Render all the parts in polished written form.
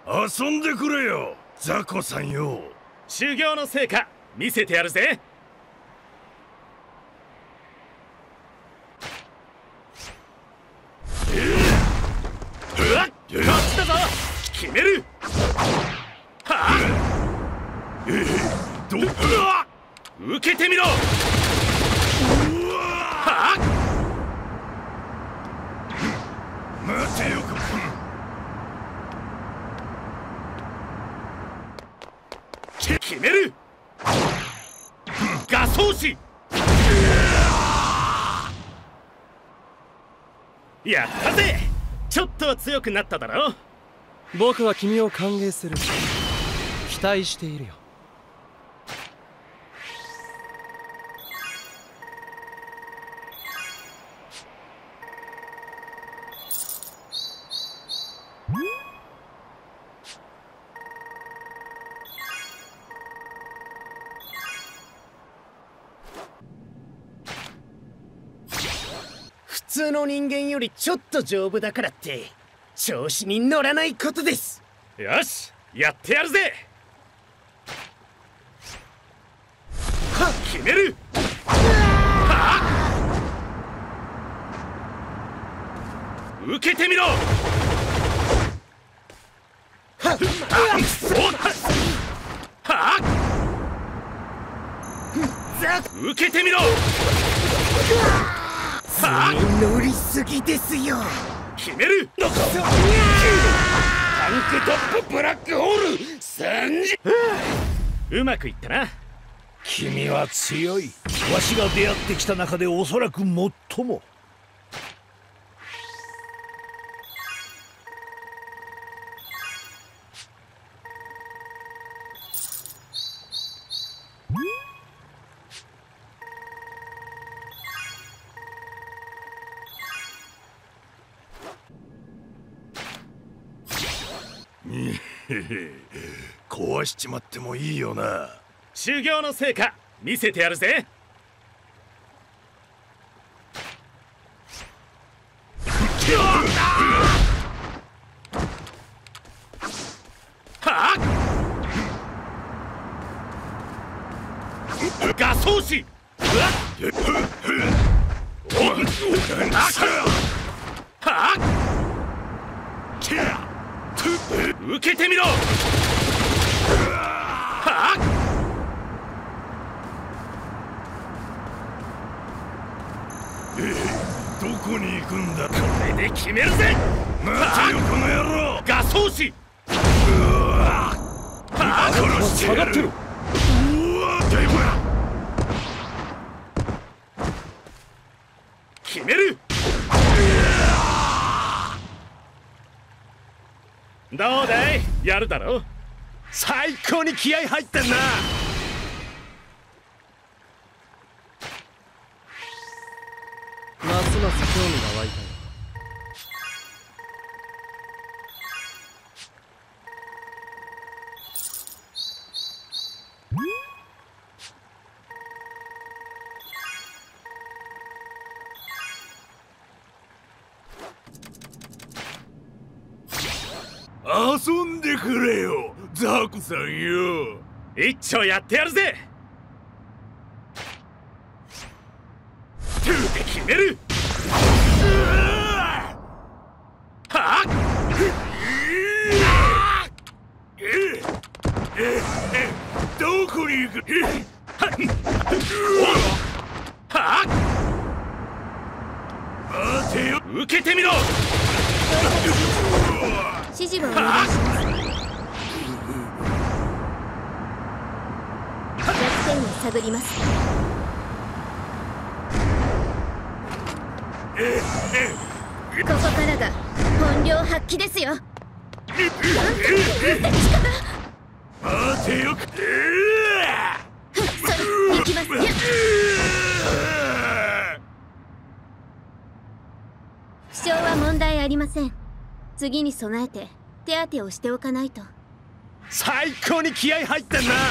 遊んでくれよ、ザコさんよ。 修行の成果見せてやるぜ。こっちだぞ。決める。はあ、受けてみろ。はあ、 待てよ。 決める。画装子。やったぜ。ちょっとは強くなっただろ。 僕は君を歓迎する。期待しているよ。 普通の人間よりちょっと丈夫だからって調子に乗らないことです。 よし、やってやるぜ。決める。はあ、受けてみろ。はあ、受けてみろ。 乗りすぎですよ。 決める。タンクトップブラックホール3時。うまくいったな。 君は強い。わしが出会ってきた中でおそらく最も。壊しちまってもいいよな。 修行の成果見せてやるぜ。はあ、画装子。はあ、受けてみろ。はあ、 どこに行くんだ。 これで決めるぜ。 待てよこの野郎。 画装子。 殺してやる。 決める。どうだい、やるだろ。 最高に気合入ってんな。 ますます興味が湧いたよ。 遊んでくれよ、ザコさんよ。 一丁やってやるぜ。トゥーで決める。はあ、 どこに行く。 はあ、 待てよ。 受けてみろ。 指示をお願いします。弱点を探ります。ここからが本領発揮ですよ。 待てよ。 それ行きますよ。負傷は問題ありません。次に備えて手当てをしておかないと。 最高に気合入ってんな。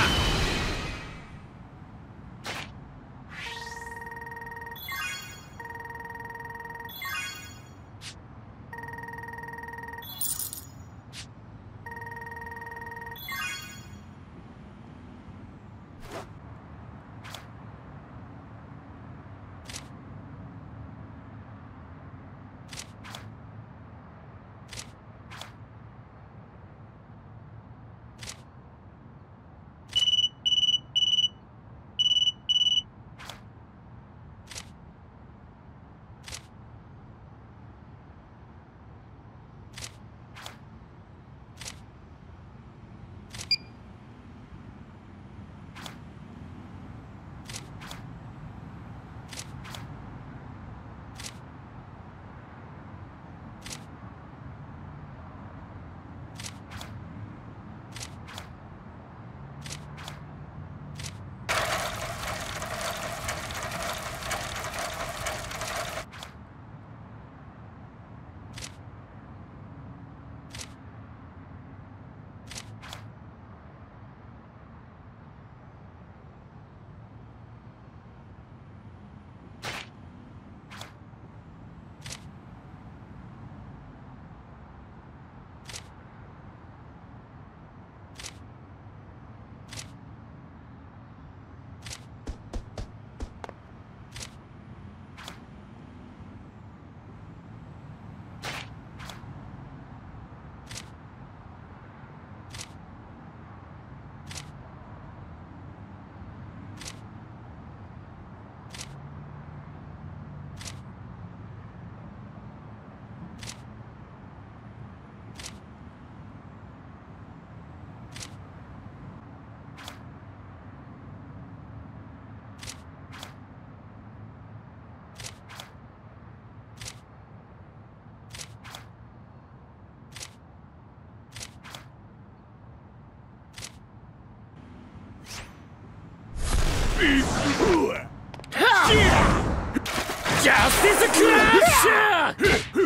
ジャスティスクラッシュ。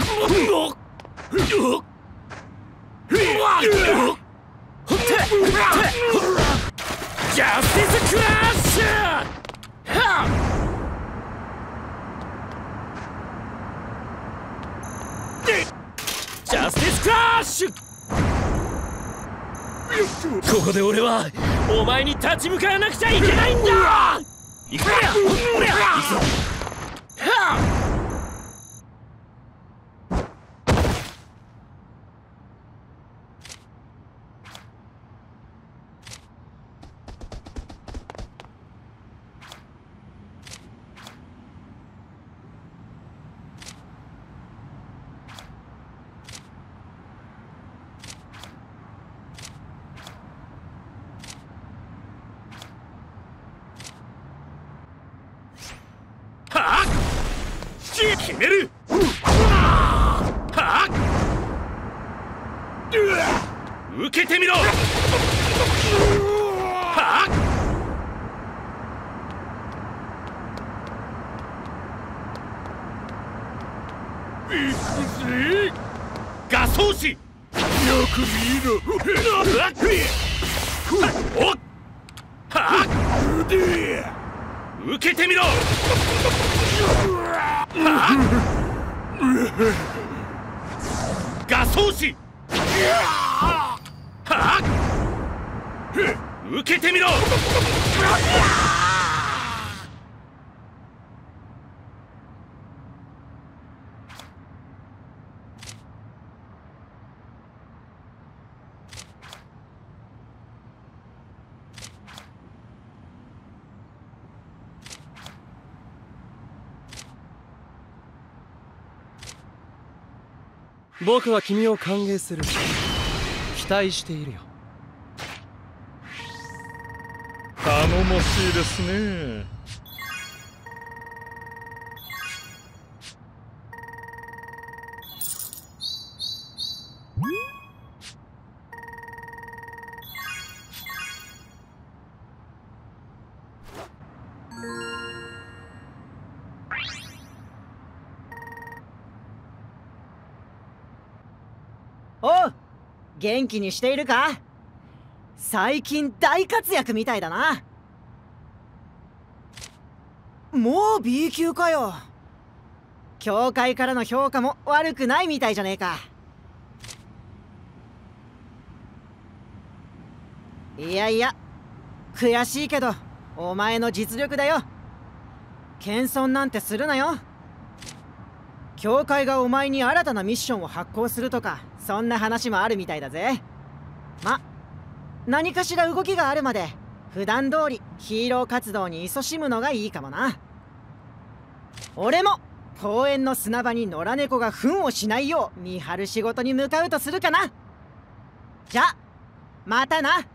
ジャスティスクラッシュ。ジャスティスクラッシュ。ここで俺はお前に立ち向かわなくちゃいけないんだ。行くぞ。決める。受けてみろ。ガソーシ。よく見ろ。受けてみろ。ガソーシ。受けてみろ。 僕は君を歓迎する。期待しているよ。 頼もしいですね。 おう、元気にしているか？最近大活躍みたいだな。もう B 級かよ。教会からの評価も悪くないみたいじゃねえか。いやいや、悔しいけどお前の実力だよ。謙遜なんてするなよ。教会がお前に新たなミッションを発行するとか、そんな話もあるみたいだぜ。何かしら動きがあるまで普段通りヒーロー活動に勤しむのがいいかもな。俺も公園の砂場に野良猫が糞をしないよう見張る仕事に向かうとするかな。じゃまたな。